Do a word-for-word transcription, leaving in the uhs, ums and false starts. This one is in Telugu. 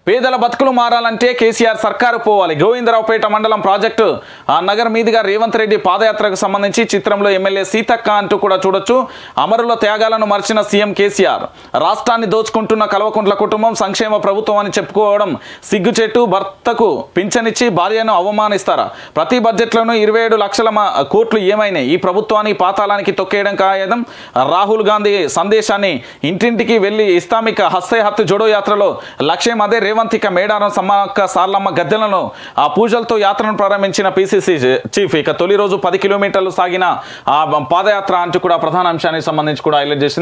పేదల బతుకులు మారాలంటే కేసీఆర్ సర్కారు పోవాలి. గోవిందరావుపేట మండలం ప్రాజెక్టు ఆ నగర్ మీదుగా రేవంత్ రెడ్డి పాదయాత్రకు సంబంధించి చిత్రంలో ఎమ్మెల్యే సీతక్క అంటూ కూడా చూడొచ్చు. అమరుల త్యాగాలను మర్చిన సీఎం కేసీఆర్ రాష్ట్రాన్ని దోచుకుంటున్న కల్వకుంట్ల కుటుంబం సంక్షేమ ప్రభుత్వం అని చెప్పుకోవడం సిగ్గుచేటు. భర్తకు పింఛనిచ్చి భార్యను అవమానిస్తారా? ప్రతి బడ్జెట్లోనూ ఇరవై ఏడు లక్షల కోట్లు ఏమైనాయి? ఈ ప్రభుత్వాన్ని పాతాళానికి తొక్కేయడం ఖాయం. రాహుల్ గాంధీ సందేశాన్ని ఇంటింటికి వెళ్లి ఇస్లామిక్ హస్తే హత్తు జోడో యాత్రలో లక్ష్యం అదే. రేవంత్ ఇక మేడారం సమ్మక్క సార్లమ్మ గద్దెలను ఆ పూజలతో యాత్రను ప్రారంభించిన పీసీసీ చీఫ్ ఇక తొలి రోజు పది కిలోమీటర్లు సాగిన ఆ పాదయాత్ర అంటూ కూడా ప్రధాన అంశానికి సంబంధించి కూడా హైలైట్ చేసింది.